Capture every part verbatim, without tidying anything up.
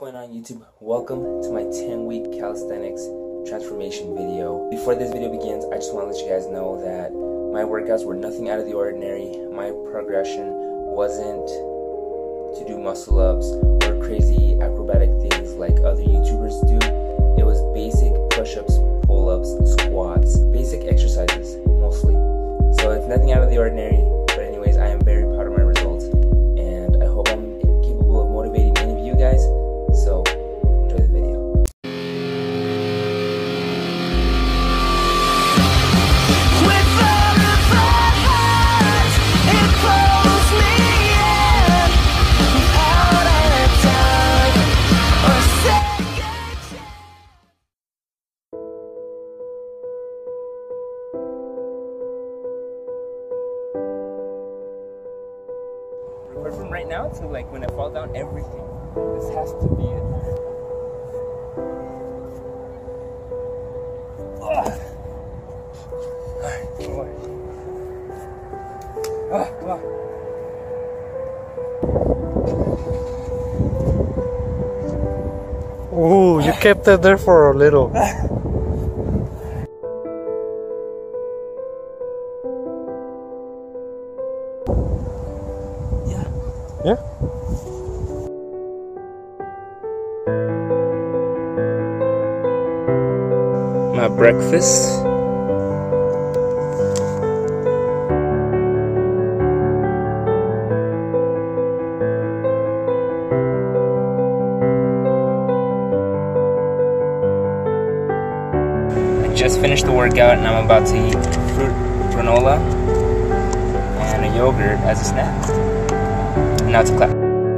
going on YouTube? Welcome to my ten week calisthenics transformation video. Before this video begins, I just want to let you guys know that my workouts were nothing out of the ordinary. My progression wasn't to do muscle ups or crazy acrobatic things like other YouTubers do. It was basic push-ups, pull-ups, squats, basic exercises mostly. So it's nothing out of the ordinary, but anyways, I am very proud of my results and I hope I'm capable of motivating any of you guys. So enjoy the video. But from right now to like when I fall down, everything. This has to be it. Ugh. Alright, come on. Ah, come on. Ooh, you kept it there for a little. Yeah. Yeah? My breakfast. I just finished the workout and I'm about to eat fruit granola and a yogurt as a snack. And now to clap.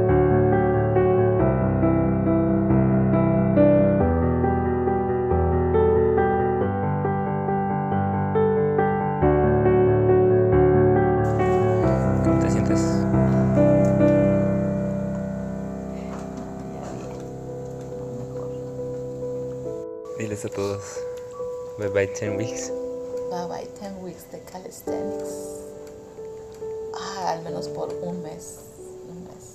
¿Cómo te sientes? Diles a todos. Bye bye ten weeks. Bye bye ten weeks de calisthenics. Ah, al menos por un mes. Un mes.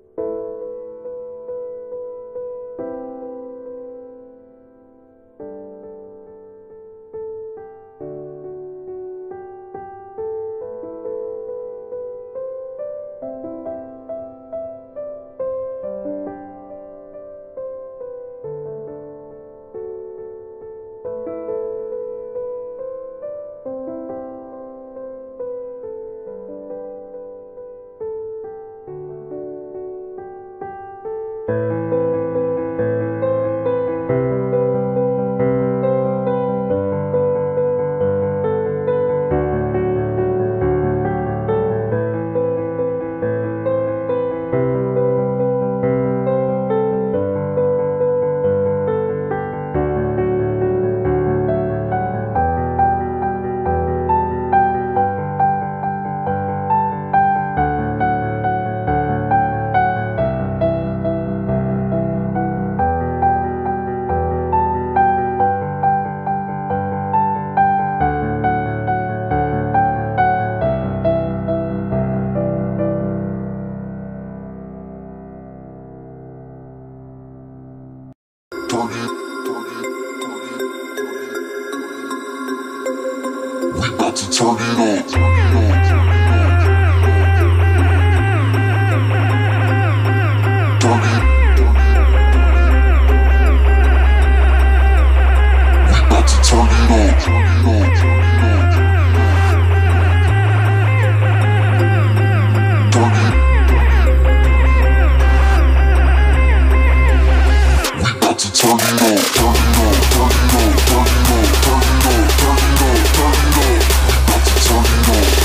We about to turn it on. Turn it. We about to turn it on. Turn it. We about to turn it on. Turn it on. Turn it on. Turn it on. Turn it on. Turn it on. Turn it on. We about to turn it on.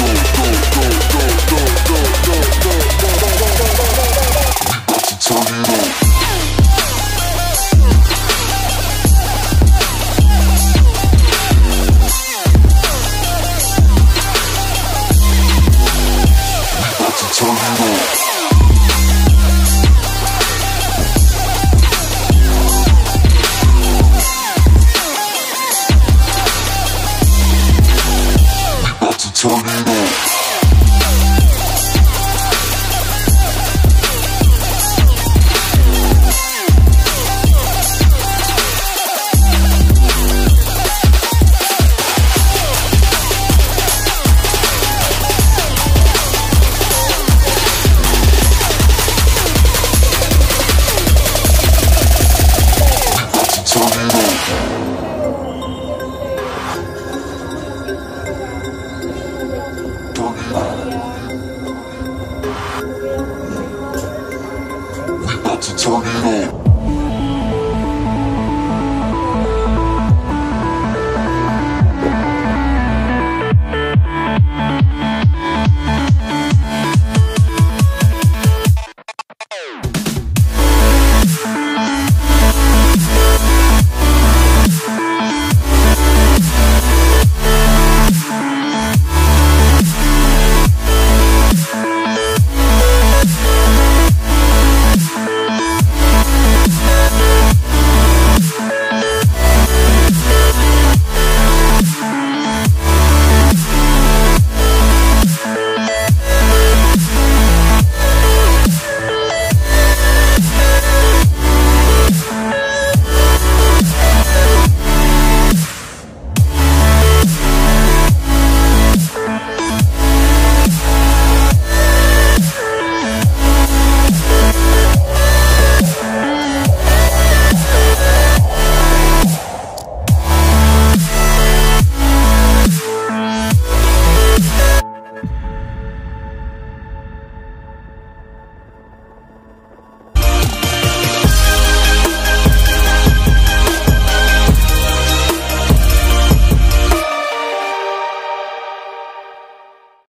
it up.